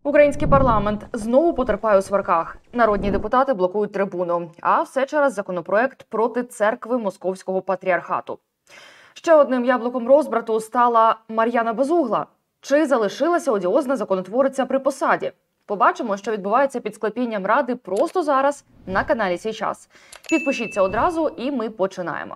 Український парламент знову потерпає у сварках. Народні депутати блокують трибуну. А все через законопроект проти церкви Московського патріархату. Ще одним яблуком розбрату стала Мар'яна Безугла. Чи залишилася одіозна законотвориця при посаді? Побачимо, що відбувається під склепінням Ради просто зараз на каналі «Сій час». Підпишіться одразу і ми починаємо.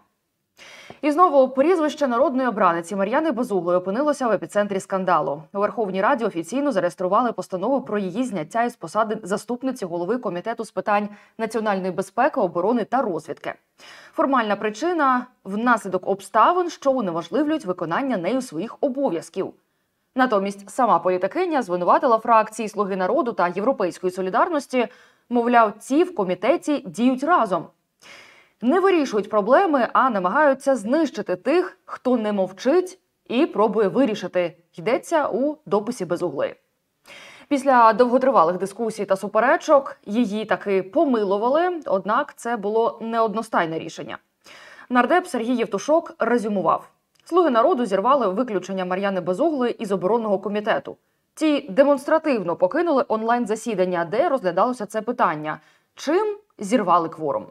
І знову прізвище народної обраниці Мар'яни Безуглої опинилося в епіцентрі скандалу. У Верховній Раді офіційно зареєстрували постанову про її зняття із посади заступниці голови Комітету з питань національної безпеки, оборони та розвідки. Формальна причина – внаслідок обставин, що унеможливлюють виконання нею своїх обов'язків. Натомість сама політикиня звинуватила фракції «Слуги народу» та «Європейської солідарності», мовляв, ці в комітеті діють разом. Не вирішують проблеми, а намагаються знищити тих, хто не мовчить і пробує вирішити, йдеться у дописі Безуглої. Після довготривалих дискусій та суперечок її таки помилували, однак це було неодностайне рішення. Нардеп Сергій Євтушок резюмував. «Слуги народу» зірвали виключення Мар'яни Безуглої із оборонного комітету. Ті демонстративно покинули онлайн-засідання, де розглядалося це питання. Чим зірвали кворум?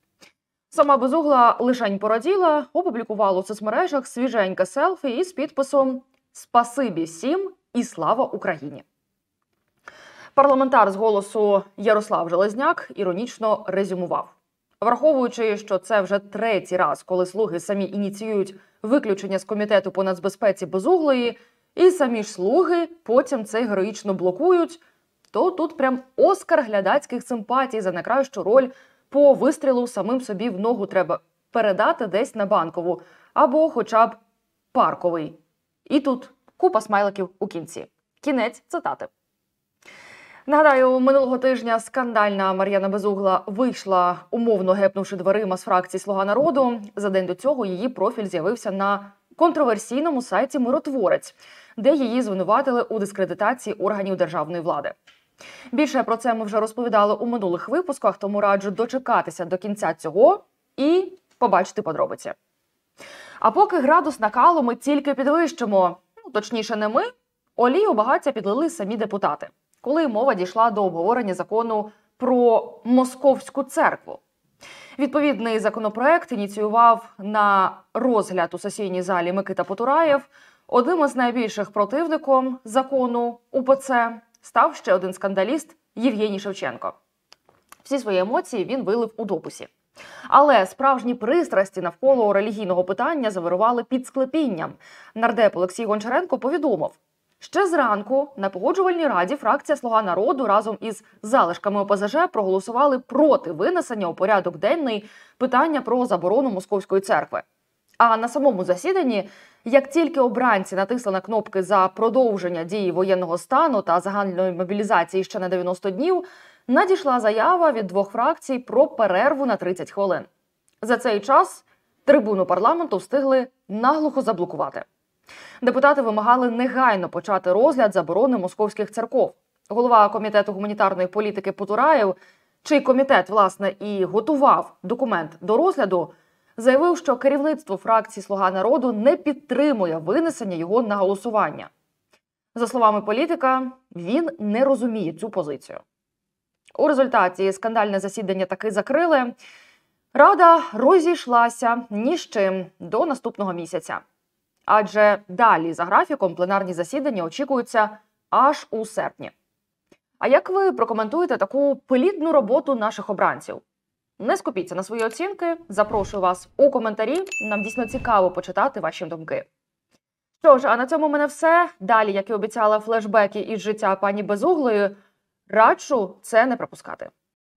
Сама Безугла лишень пораділа, опублікувала у соцмережах свіженьке селфі із підписом «Спасибі всім і слава Україні». Парламентар з «Голосу» Ярослав Железняк іронічно резюмував. Враховуючи, що це вже третій раз, коли «Слуги» самі ініціюють виключення з Комітету по нацбезпеці Безуглої, і самі ж «Слуги» потім це героїчно блокують, то тут прям Оскар глядацьких симпатій за найкращу роль по вистрілу самим собі в ногу треба передати десь на Банкову або хоча б Парковий. І тут купа смайликів у кінці. Кінець цитати. Нагадаю, минулого тижня скандальна Мар'яна Безугла вийшла, умовно гепнувши дверима з фракції «Слуга народу». За день до цього її профіль з'явився на контроверсійному сайті «Миротворець», де її звинуватили у дискредитації органів державної влади. Більше про це ми вже розповідали у минулих випусках, тому раджу дочекатися до кінця цього і побачити подробиці. А поки градус накалу ми тільки підвищимо, точніше не ми, олію багаття підлили самі депутати, коли мова дійшла до обговорення закону про Московську церкву. Відповідний законопроект ініціював на розгляд у сесійній залі Микита Потураєв. Одним із найбільших противником закону УПЦ став ще один скандаліст Євгеній Шевченко. Всі свої емоції він вилив у дописі. Але справжні пристрасті навколо релігійного питання завирували під склепінням. Нардеп Олексій Гончаренко повідомив, ще зранку на Погоджувальній раді фракція «Слуга народу» разом із залишками ОПЗЖ проголосували проти винесення у порядок денний питання про заборону Московської церкви. А на самому засіданні, як тільки обранці натисли на кнопки за продовження дії воєнного стану та загальної мобілізації ще на 90 днів, надійшла заява від двох фракцій про перерву на 30 хвилин. За цей час трибуну парламенту встигли наглухо заблокувати. Депутати вимагали негайно почати розгляд заборони московських церков. Голова Комітету гуманітарної політики Потураєв, чий комітет, власне, і готував документ до розгляду, заявив, що керівництво фракції «Слуга народу» не підтримує винесення його на голосування. За словами політика, він не розуміє цю позицію. У результаті скандальне засідання таки закрили. Рада розійшлася ні з чим до наступного місяця. Адже далі за графіком пленарні засідання очікуються аж у серпні. А як ви прокоментуєте таку плідну роботу наших обранців? Не скупіться на свої оцінки, запрошую вас у коментарі, нам дійсно цікаво почитати ваші думки. Що ж, а на цьому в мене все. Далі, як і обіцяла, флешбеки із життя пані Безуглої. Раджу це не пропускати.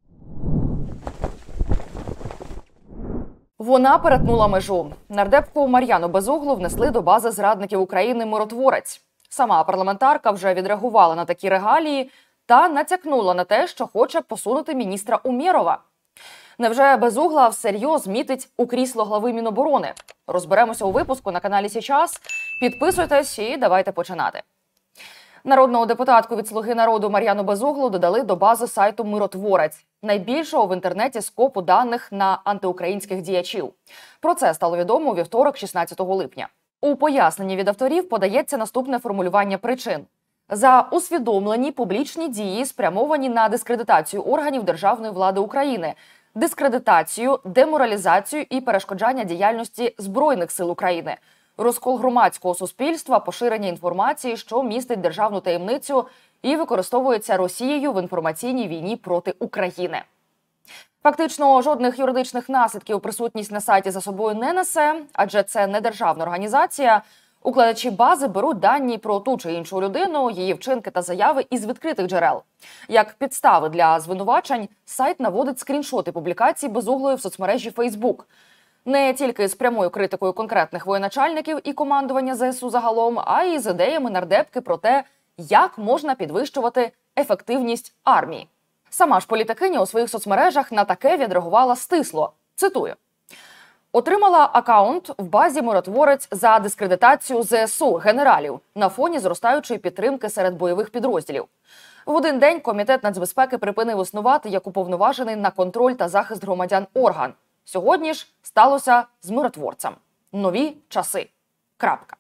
Вона перетнула межу. Нардепку Мар'яну Безуглу внесли до бази зрадників України «Миротворець». Сама парламентарка вже відреагувала на такі регалії та натякнула на те, що хоче посунути міністра Умєрова. Невже Безугла всерйоз мітить у крісло глави Міноборони? Розберемося у випуску на каналі «Сій час». Підписуйтесь і давайте починати. Народну депутатку від «Слуги народу» Мар'яну Безуглу додали до бази сайту «Миротворець», найбільшого в інтернеті скопу даних на антиукраїнських діячів. Про це стало відомо у вівторок, 16 липня. У поясненні від авторів подається наступне формулювання причин. за усвідомлені публічні дії, спрямовані на дискредитацію органів державної влади України, дискредитацію, деморалізацію і перешкоджання діяльності Збройних сил України, розкол громадського суспільства, поширення інформації, що містить державну таємницю і використовується Росією в інформаційній війні проти України. Фактично, жодних юридичних наслідків присутність на сайті за собою не несе, адже це не державна організація. Укладачі бази беруть дані про ту чи іншу людину, її вчинки та заяви із відкритих джерел. Як підстави для звинувачень, сайт наводить скріншоти публікацій Безуглої в соцмережі Facebook. Не тільки з прямою критикою конкретних воєначальників і командування ЗСУ загалом, а й з ідеями нардепки про те, як можна підвищувати ефективність армії. Сама ж політикиня у своїх соцмережах на таке відреагувала стисло. Цитую. «Отримала акаунт в базі «Миротворець» за дискредитацію ЗСУ генералів на фоні зростаючої підтримки серед бойових підрозділів. В один день Комітет нацбезпеки припинив існувати як уповноважений на контроль та захист громадян орган. Сьогодні ж сталося з миротворцем. Нові часи. Крапка».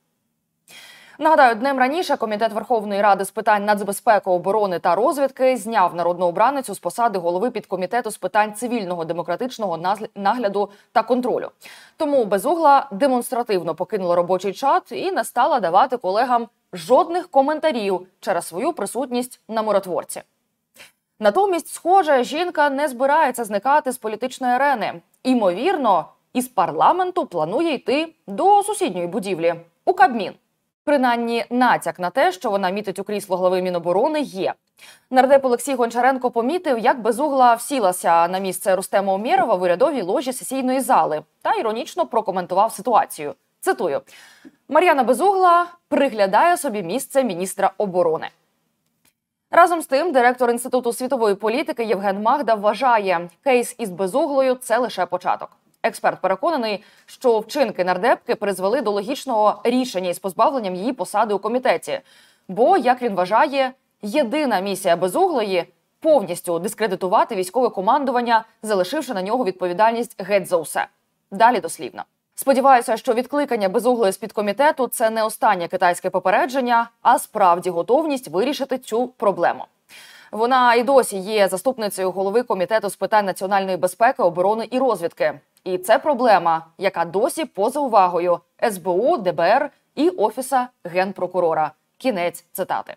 Нагадаю, днем раніше Комітет Верховної Ради з питань нацбезпеки, оборони та розвідки зняв народну обраницю з посади голови підкомітету з питань цивільного демократичного нагляду та контролю. Тому Безугла демонстративно покинула робочий чат і не стала давати колегам жодних коментарів через свою присутність на миротворці. Натомість, схоже, жінка не збирається зникати з політичної арени. Імовірно, із парламенту планує йти до сусідньої будівлі – у Кабмін. Принаймні, натяк на те, що вона мітить у крісло глави Міноборони, є. Нардеп Олексій Гончаренко помітив, як Безугла всілася на місце Рустема Умєрова в урядовій ложі сесійної зали та іронічно прокоментував ситуацію. Цитую. «Мар'яна Безугла приглядає собі місце міністра оборони». Разом з тим, директор Інституту світової політики Євген Магда вважає, кейс із Безуглою – це лише початок. Експерт переконаний, що вчинки нардепки призвели до логічного рішення із позбавленням її посади у комітеті. Бо, як він вважає, єдина місія Безуглої – повністю дискредитувати військове командування, залишивши на нього відповідальність геть за усе. Далі дослівно. Сподіваюся, що відкликання Безуглої з-під комітету – це не останнє китайське попередження, а справді готовність вирішити цю проблему. Вона і досі є заступницею голови Комітету з питань національної безпеки, оборони і розвідки. І це проблема, яка досі поза увагою СБУ, ДБР і Офіса Генпрокурора. Кінець цитати.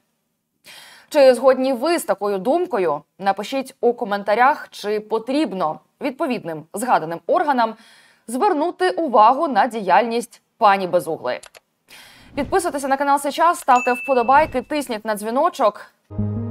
Чи згодні ви з такою думкою? Напишіть у коментарях, чи потрібно відповідним згаданим органам звернути увагу на діяльність пані Безуглої. Підписуйтеся на канал «Сейчас», ставте вподобайки, тисніть на дзвіночок.